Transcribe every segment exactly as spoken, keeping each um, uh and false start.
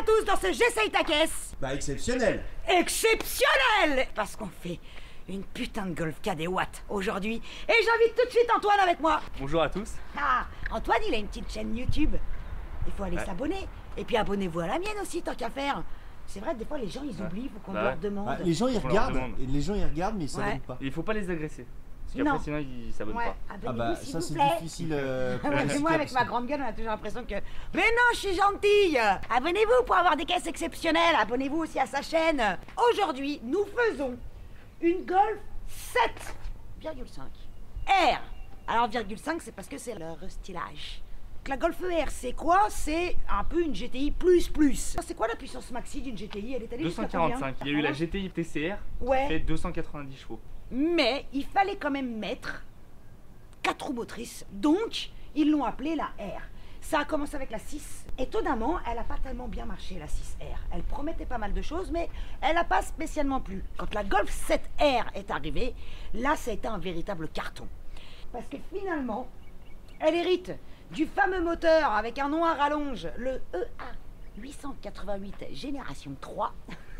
tous dans ce J'essaye ta caisse. Bah exceptionnel. Exceptionnel. Parce qu'on fait une putain de Golf K des watts aujourd'hui. Et j'invite tout de suite Antoine avec moi. Bonjour à tous. Ah, Antoine, il a une petite chaîne YouTube. Il faut aller Ouais. s'abonner. Et puis abonnez-vous à la mienne aussi, tant qu'à faire. C'est vrai, des fois, les gens, ils oublient, il faut qu'on Bah leur ouais. demande. Ah, les gens ils On leur regardent, demande. et les gens ils regardent mais ils s'abonnent Ouais. pas. Et il faut pas les agresser. Parce Non. qu'après sinon ils s'abonnent Ouais, pas. Ah abonnez-vous, bah s'il ça vous c'est plaît. difficile. Euh, pour Ouais, les mais moi, citoyens, avec ma parce que- grande gueule, on a toujours l'impression que... Mais non, je suis gentille. Abonnez-vous pour avoir des caisses exceptionnelles. Abonnez-vous aussi à sa chaîne. Aujourd'hui, nous faisons une Golf sept virgule cinq R. Alors, virgule cinq, c'est parce que c'est leur stylage. La Golf E R, c'est quoi? C'est un peu une G T I plus plus. C'est quoi la puissance maxi d'une G T I? Elle est allée deux jusqu'à cent combien? quarante-cinq. Il y a eu la G T I T C R Ouais. qui fait deux cent quatre-vingt-dix chevaux. Mais il fallait quand même mettre quatre roues motrices, donc ils l'ont appelée la R. Ça a commencé avec la six. Étonnamment, elle n'a pas tellement bien marché, la six R. Elle promettait pas mal de choses, mais elle n'a pas spécialement plu. Quand la Golf sept R est arrivée, là, ça a été un véritable carton. Parce que finalement, elle hérite du fameux moteur avec un nom à rallonge, le E A huit cent quatre-vingt-huit Génération trois,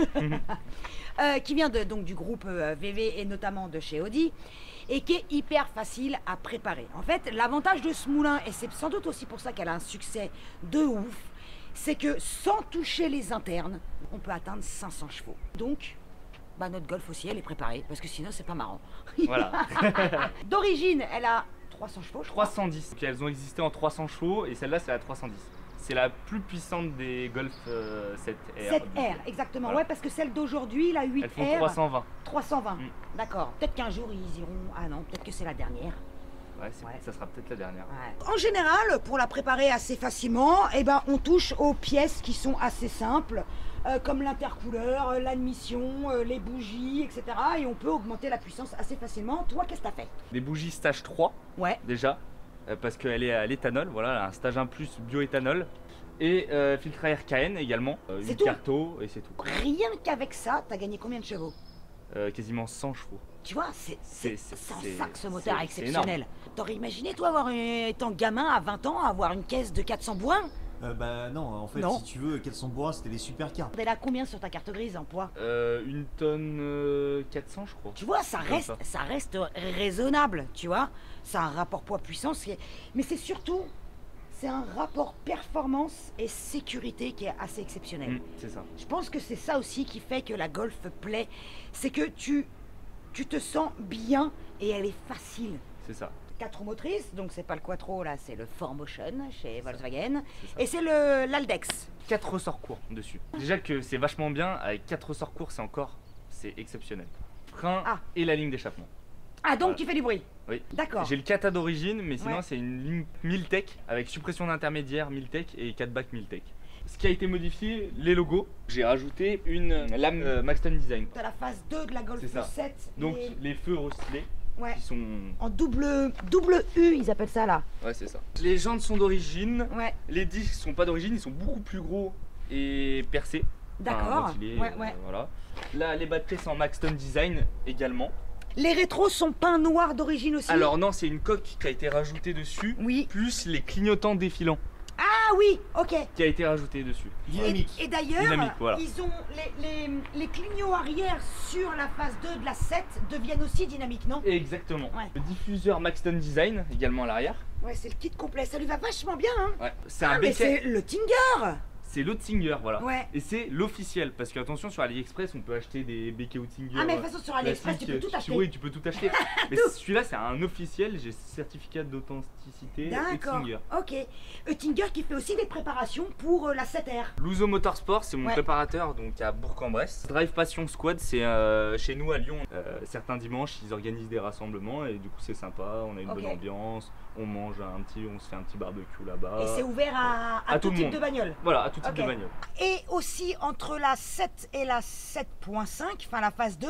euh, qui vient de, donc du groupe euh, V V et notamment de chez Audi, et qui est hyper facile à préparer. En fait, l'avantage de ce moulin, et c'est sans doute aussi pour ça qu'elle a un succès de ouf, c'est que sans toucher les internes, on peut atteindre cinq cents chevaux. Donc, bah, notre Golf aussi, elle est préparée, parce que sinon, c'est pas marrant. Voilà. D'origine, elle a trois cents chevaux, je crois. trois cent dix. Donc, elles ont existé en trois cents chevaux et celle-là c'est la trois cent dix. C'est la plus puissante des Golf euh, sept R. sept R, exactement. Voilà. Ouais, parce que celle d'aujourd'hui, la huit R... Elles font trois cent vingt. trois cent vingt, Mm. d'accord. Peut-être qu'un jour, ils iront... Ah non, peut-être que c'est la dernière. Ouais, c'est- Ouais. ça sera peut-être la dernière. En général, pour la préparer assez facilement, eh ben, on touche aux pièces qui sont assez simples, euh, comme l'intercouleur, euh, l'admission, euh, les bougies, et cetera. Et on peut augmenter la puissance assez facilement. Toi, qu'est-ce que t'as fait? Des bougies stage trois Ouais. déjà, euh, parce qu'elle est à l'éthanol, voilà, elle a un stage un plus bioéthanol. Et euh, filtre à air K N également, euh, C'est une tout carto et c'est tout. Rien qu'avec ça, t'as gagné combien de chevaux? Euh, quasiment cent chevaux. Tu vois, c'est C'est- c'est- c'est- c'est c'est- en ça que ce moteur est c'est- c'est exceptionnel. T'aurais imaginé, toi, avoir, une- étant gamin à vingt ans, avoir une caisse de quatre cents bourrins? Euh, bah non, en fait Non. si tu veux, quels sont bourrins, c'était les supercars. T'es là combien sur ta carte grise en poids? Euh, une tonne euh, quatre cents je crois. Tu vois, ça Comme reste, ça. ça reste raisonnable, tu vois. C'est un rapport poids-puissance, qui est- mais c'est surtout, c'est un rapport performance et sécurité qui est assez exceptionnel. Mm, c'est ça. Je pense que c'est ça aussi qui fait que la Golf plaît, c'est que tu, tu te sens bien et elle est facile. C'est ça. Quatre roues motrices, donc c'est pas le Quattro là, c'est le four motion chez Volkswagen, c'est ça. et c'est le l'Aldex. Quatre ressorts courts dessus. Déjà que c'est vachement bien, avec quatre ressorts courts, c'est encore, c'est exceptionnel. Frein Ah. et la ligne d'échappement. Ah, donc Voilà. tu fais du bruit. Oui. D'accord. J'ai le Kata d'origine, mais sinon Ouais. c'est une ligne Miltech avec suppression d'intermédiaire Miltech et quatre bacs Miltech. Ce qui a été modifié, les logos, j'ai rajouté une lame euh, Maxton Design. T'as la phase deux de la Golf C'est ça. sept. Donc et- les feux restylés ouais. qui sont... En double, double U, ils appellent ça là. Ouais, c'est ça. Les jantes sont d'origine, Ouais, les disques sont pas d'origine, ils sont beaucoup plus gros et percés. d'accord. Enfin, ventilés, Ouais, euh, ouais. voilà. Là, les batteries sont en Maxton Design également. Les rétros sont peints noirs d'origine aussi. Alors non, c'est une coque qui a été rajoutée dessus, Oui. plus les clignotants défilants Ah oui, ok. qui a été rajouté dessus. Et, Dynamique. et d'ailleurs, Dynamique, voilà. ils ont les, les, les clignots arrière sur la phase deux de la sept deviennent aussi dynamiques, non? Exactement. Ouais. Le diffuseur Maxton Design également à l'arrière. Ouais, c'est le kit complet. Ça lui va vachement bien, hein. Ouais. C'est Ah, un mais béquet. c'est le Tinger. C'est l'Oettinger, voilà. Ouais. Et c'est l'officiel parce que attention, sur AliExpress, on peut acheter des béquets Oettinger. Ah, mais de toute façon, sur AliExpress, tu peux tout acheter. Oui, tu peux tout acheter. Mais celui-là, c'est un officiel. J'ai certificat d'authenticité D'accord. Oettinger. Ok. Oettinger qui fait aussi des préparations pour euh, la sept R. Luso Motorsport, c'est mon Ouais. préparateur donc à Bourg-en-Bresse. Drive Passion Squad, c'est euh, chez nous à Lyon. Euh, certains dimanches, ils organisent des rassemblements et du coup c'est sympa. On a une Ok. bonne ambiance, on mange un petit, on se fait un petit barbecue là-bas. Et c'est ouvert à, à à tout, tout le type monde. de bagnole. Voilà, à tout type Ok. de bagnole. Et aussi entre la sept et la sept point cinq, enfin la phase deux,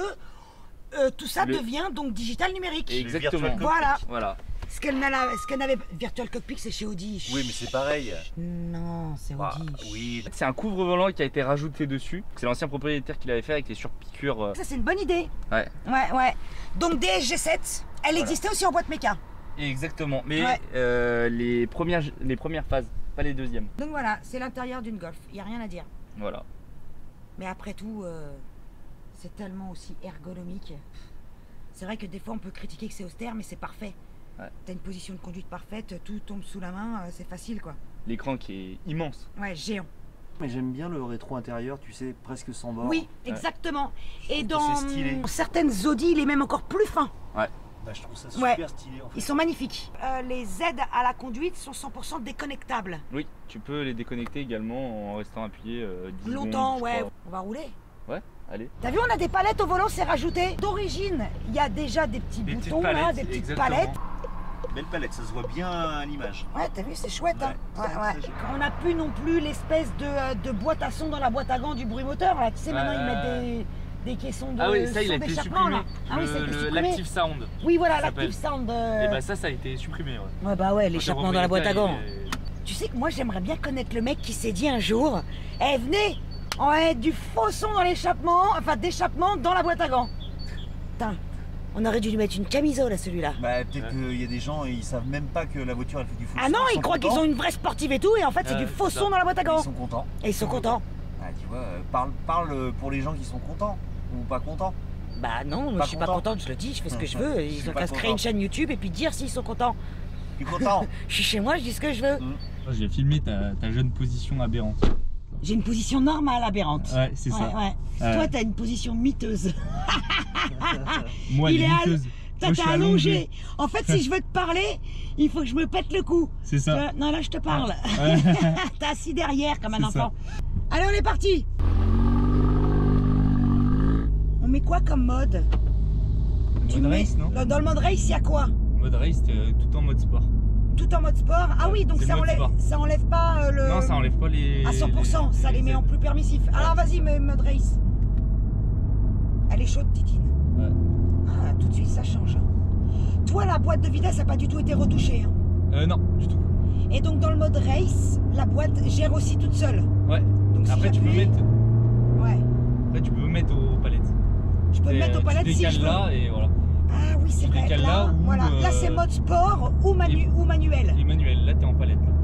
euh, tout ça Le- devient donc digital numérique. Exactement. virtual Voilà. Voilà. Ce qu'elle n'a- ce qu'elle n'avait. Virtual Cockpit, c'est chez Audi. Oui, mais c'est pareil. Non, c'est Ah, Audi. oui. C'est un couvre-volant qui a été rajouté dessus. C'est l'ancien propriétaire qui l'avait fait avec les surpiqûres. euh, Ça, c'est une bonne idée. Ouais. Ouais, ouais. Donc D S G sept, elle Voilà. existait aussi en boîte méca. Exactement. Mais Ouais. euh, les premières, les premières phases, pas les deuxièmes. Donc voilà, c'est l'intérieur d'une Golf. Il n'y a rien à dire. Voilà. Mais après tout, euh, c'est tellement aussi ergonomique. C'est vrai que des fois on peut critiquer que c'est austère, mais c'est parfait. Ouais. T'as une position de conduite parfaite, tout tombe sous la main, euh, c'est facile quoi. L'écran qui est immense. Ouais, géant. Mais j'aime bien le rétro intérieur, tu sais, presque sans bord. Oui, exactement. Je Et trouve dans que c'est stylé. certaines Audi, il est même encore plus fin. Bah, je trouve ça super Ouais. stylé en fait. Ils sont magnifiques. Euh, les aides à la conduite sont cent pour cent déconnectables. Oui, tu peux les déconnecter également en restant appuyé euh, dix Longtemps, secondes, je ouais. crois. On va rouler. Ouais, allez. T'as vu, on a des palettes au volant, c'est rajouté. D'origine, il y a déjà des petits Des boutons, petites là, palettes, des petites exactement. palettes. Belle palette, ça se voit bien à l'image. Ouais, t'as vu, c'est chouette. Hein. Ouais, Ouais, très, ouais. très joli. On n'a plus non plus l'espèce de, euh, de boîte à son dans la boîte à gants du bruit moteur. Là. Tu sais, maintenant, Ouais. ils mettent des, des caissons de Ah oui, ça il a son été d'échappement, supprimé. là. Ah oui, ça a été Le- le- supprimé. L'Active Sound. Oui, voilà, ça l'Active Sound. euh, Et bah ça, ça a été supprimé. Ouais. Ouais, bah ouais, Quand l'échappement j'ai dans la boîte à repris gants. le cas, Tu sais que moi, j'aimerais bien connaître le mec qui s'est dit un jour, eh, venez, on va mettre du faux son dans l'échappement, enfin d'échappement dans la boîte à gants. Putain, on aurait dû lui mettre une camisole à celui-là. Bah peut-être Ouais. qu'il y a des gens, ils savent même pas que la voiture elle fait du faux Ah son, non, ils sont croient qu'ils contents. ont une vraie sportive et tout, et en fait, c'est Euh, du faux c'est son ça. dans la boîte à gants. Ils sont contents. Et ils sont contents. Ah, tu vois, euh, parle, parle pour les gens qui sont contents ou pas contents. Bah non, Pas je suis pas content. contente, je le dis, je fais ce que je Hum, veux. je suis Ils ont pas qu'à se créer content. une chaîne YouTube et puis dire s'ils sont contents. Tu es content. Je suis chez moi, je dis ce que je veux. J'ai filmé ta, ta jeune position aberrante. J'ai une position normale aberrante. Ouais, c'est Ouais, ça. ouais. Ouais. Toi, t'as une position miteuse. Moi, Il elle est est à- miteuse. Toi, Moi, je t'es suis allongé. En fait, si je veux te parler, il faut que je me pète le cou. C'est Tu ça. vois, non, là, je te parle. Ouais. T'es assis derrière comme un C'est enfant. Allez, on est parti. On met quoi comme mode Tu Mode mets- race, non? Dans dans le mode race, il y a quoi? Mode race, euh, tout en mode sport. Tout en mode sport. Ah oui, donc C'est ça mode enlève, sport. ça enlève pas euh, le... Non, ça enlève pas les. À cent pour cent, ça les met en plus permissif. Alors vas-y, me- mode race. Elle est chaude, Titine. Ouais. Ah, tout de suite, ça change. hein. Toi, la boîte de vitesse n'a pas du tout été retouchée. hein. Euh, non, du tout. Et donc, dans le mode race, la boîte gère aussi toute seule. Ouais. Donc, si Après, tu peux j'appuie- mettre. Ouais. Après, tu peux mettre aux palettes. Je peux le Et, mettre aux euh, palettes tu si décales je veux. là et voilà. Ah oui, c'est tu vrai. décales Là, là ou, voilà. Là, euh, c'est mode sport ou, manu et- ou manuel. Emmanuel, là, t'es en palette. Là.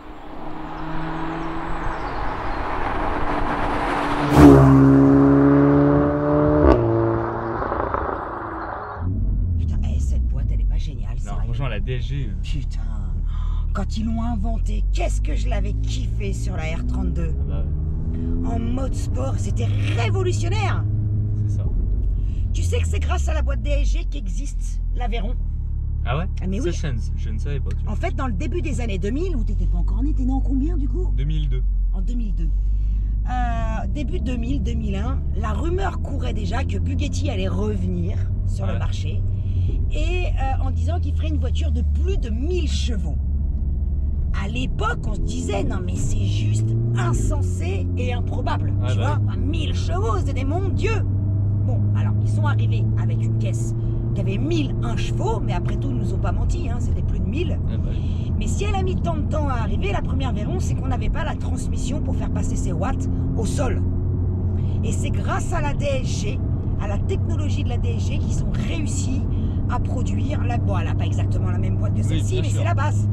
Putain, eh, cette boîte, elle est pas géniale, Non, sérieux. franchement, la D S G. euh, Putain. Quand ils l'ont inventé, qu'est-ce que je l'avais kiffé sur la R trente-deux. ah bah, En mode sport, c'était révolutionnaire. c'est ça. Tu sais que c'est grâce à la boîte D S G qu'existe l'Aveyron. Ah ouais? Ah, mais Ça, oui. je, ne- je ne savais pas. Tu vois. En fait, dans le début des années deux mille, où t'étais pas encore né, t'es né en combien du coup? deux mille deux. En deux mille deux. Euh, début deux mille, deux mille un, la rumeur courait déjà que Bugatti allait revenir sur le Ouais. marché et euh, en disant qu'il ferait une voiture de plus de mille chevaux. À l'époque, on se disait non mais c'est juste insensé et improbable, Ouais, tu bah vois, à mille chevaux, c'était mon Dieu. Bon, alors ils sont arrivés avec une caisse qui avait mille un chevaux, mais après tout, ils nous ont pas menti, hein, c'était plus de mille. Ah bah, Mais si elle a mis tant de temps à arriver, la première Veyron, c'est qu'on n'avait pas la transmission pour faire passer ses watts au sol. Et c'est grâce à la D S G, à la technologie de la D S G, qu'ils ont réussi à produire la boîte. Elle n'a pas exactement la même boîte que Oui, celle-ci, bien mais sûr. c'est la base.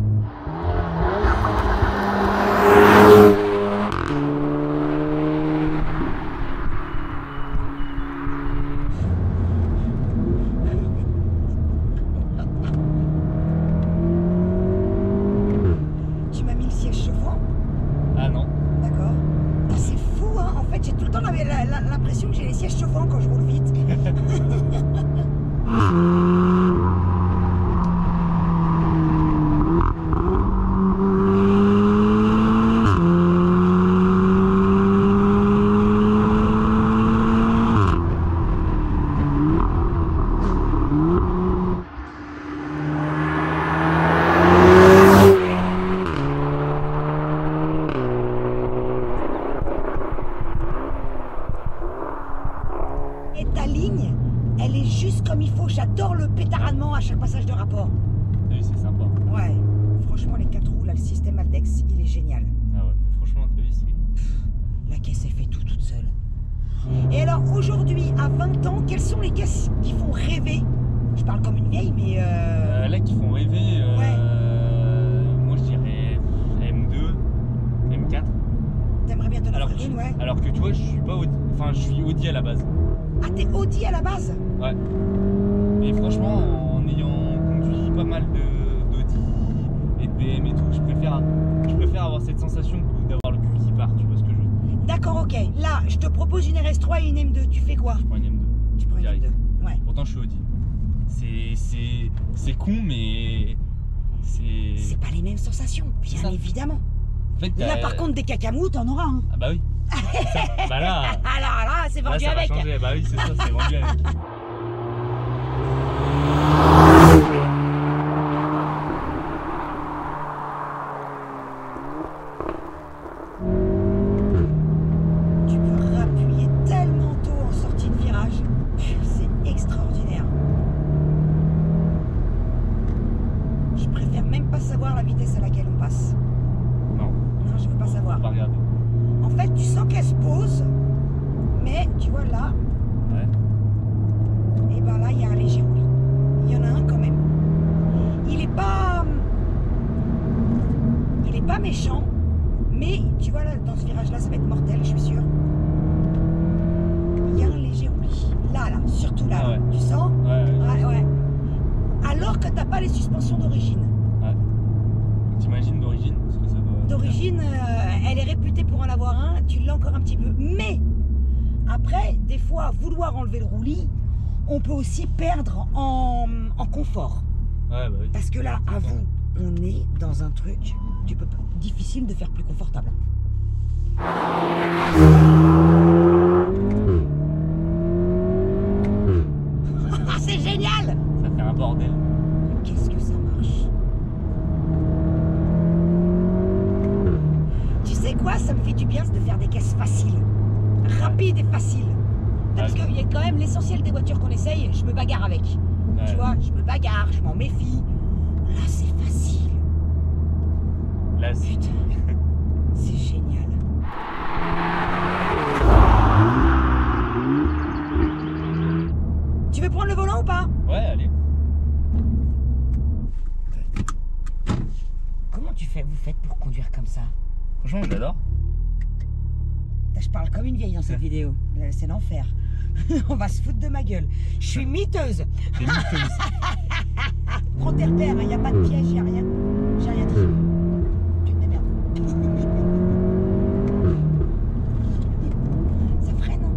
Tu m'as mis le siège chauffant? ah non. D'accord. Ah, c'est fou, hein. En fait, j'ai tout le temps la- la- la- l'impression que j'ai les sièges chauffants quand je roule vite. Et ta ligne, elle est juste comme il faut. J'adore le pétaradement à chaque passage de rapport. T'as vu, c'est sympa. Ouais. Franchement, les quatre roues, là, le système Aldex, il est génial. Ah ouais, mais franchement, t'as vu, c'est. La caisse, elle fait tout toute seule. Et alors, aujourd'hui, à vingt ans, quelles sont les caisses qui font rêver? Je parle comme une vieille, mais... Euh... Euh, là, qui font rêver. Euh, Ouais. Moi, je dirais M deux, M quatre. T'aimerais bien te Alors l'offrir Lamborghini, ouais. Alors que tu vois, je suis pas Audi. Enfin, je suis Audi à la base. Ah, t'es Audi à la base? Ouais. Et franchement, en ayant conduit pas mal de d'Audi et de B M et tout, je préfère, je préfère avoir cette sensation que d'avoir le cul qui part, tu vois ce que je veux dire. D'accord, ok. Là, je te propose une R S trois et une M deux. Tu fais quoi? Je prends une M deux. Tu prends une M Direct. deux. Ouais. Pourtant, je suis Audi. C'est, c'est, c'est con, mais c'est. C'est pas les mêmes sensations, bien ça. évidemment. En fait, Là, t'as- par contre, des cacamous, t'en auras un. Ah bah oui. Ça, bah là. Alors là, c'est Là, vendu ça va avec. changer. Bah oui, c'est ça, c'est vendu avec. Tu peux rappuyer tellement tôt en sortie de virage. C'est extraordinaire. Je préfère même pas savoir la vitesse à laquelle on passe. Non, Non, je veux pas savoir. faut pas regarder. En fait, tu sens qu'elle se pose, mais tu vois là, Ouais. et ben là, il y a un léger roulis. Il y en a un quand même. Il est pas, il est pas méchant, mais tu vois là, dans ce virage-là, ça va être mortel, je suis sûre. Il y a un léger roulis. Là, là, surtout là, Ah ouais. tu sens? Ouais, ouais. Ouais, ouais. Alors que t'as pas les suspensions d'origine. ouais. T'imagines d'origine ce que ça doit. D'origine, euh, elle est réputée pour en avoir un, tu l'as encore un petit peu. Mais, après, des fois, vouloir enlever le roulis, on peut aussi perdre en, en confort. Ouais, bah oui. Parce que là, à vous, on est dans un truc tu peux, difficile de faire plus confortable. C'est génial! Ça fait un bordel. Qu'est-ce que ça marche? Tu sais quoi, ça me fait du bien de faire des caisses faciles, rapides et faciles. Parce Ouais. qu'il y a quand même l'essentiel des voitures qu'on essaye, je me bagarre avec. Ouais. Tu vois, je me bagarre, je m'en méfie. Là, c'est facile. Là, c'est. Putain, c'est génial. Tu veux prendre le volant ou pas? Ouais, allez. Comment tu fais, vous faites pour conduire comme ça? Franchement, j'adore. Je parle comme une vieille dans cette vidéo. C'est l'enfer. On va se foutre de ma gueule. Je suis miteuse. C'est miteuse. Prends tes repères, il n'y a pas de piège, il n'y a rien. J'ai rien dit. Tu te démerdes. Ça freine, hein?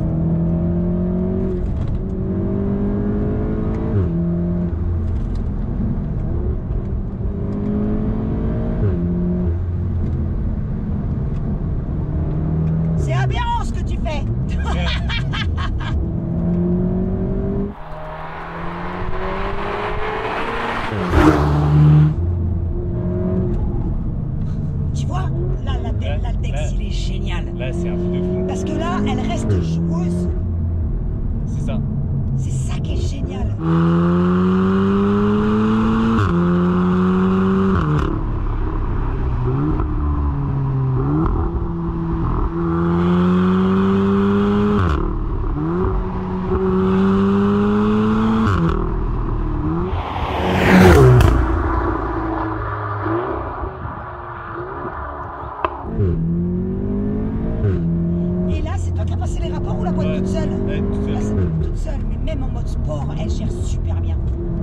C'est aberrant ce que tu fais. Tu vois, là, la, Ouais, la Dex, ouais. il est génial. Là, c'est un truc de fou. Parce que là, elle reste joueuse. C'est ça. C'est ça qui est génial. Et là, c'est toi qui as passé les rapports ou la boîte Ouais. toute seule? Ouais, tout Là, seul. c'est toute seule, mais même en mode sport, elle gère super bien.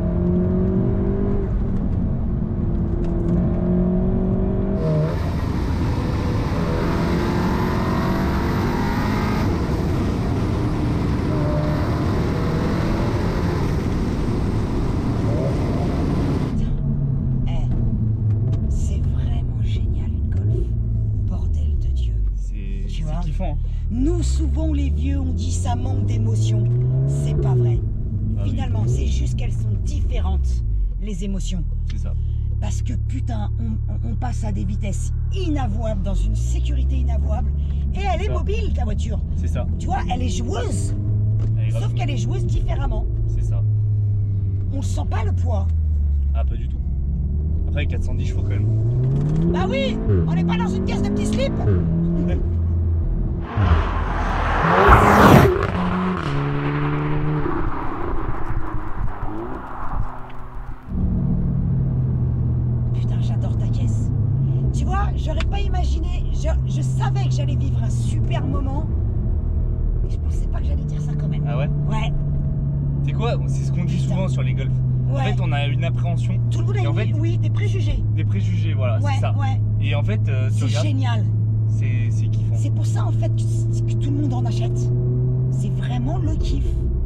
Eh, c'est vraiment génial une Golf. Bordel de Dieu. C'est Tu c'est vois. kiffant. Hein. Nous, souvent, les vieux, on dit ça manque d'émotion. C'est pas vrai. Ah oui. Finalement, c'est juste qu'elles sont différentes, les émotions. C'est ça. Parce que putain, on, on- on passe à des vitesses inavouables, dans une sécurité inavouable. Et elle est Ça. mobile, ta voiture. C'est ça. Tu vois, elle est joueuse. Elle est grave Sauf cool. qu'elle est joueuse différemment. C'est ça. On sent pas le poids. Ah, pas du tout. Après, quatre cent dix chevaux quand même. Bah oui, on n'est pas dans une caisse de petits slips. Putain, j'adore ta caisse. Tu vois, vois, j'aurais pas imaginé, je, je savais que j'allais vivre un super moment, mais je pensais pas que j'allais dire ça quand même. Ah ouais? Ouais. C'est quoi? C'est ce qu'on dit Putain. souvent sur les golfs. Ouais. En fait, on a une appréhension, Tout le monde a Et en une- fait- oui, des préjugés. des préjugés, voilà, Ouais, c'est ça. ouais. Et en fait, euh, tu C'est regardes, génial. c'est c'est kiffant. C'est pour ça en fait que, que tout le monde en achète. C'est vraiment le kiff.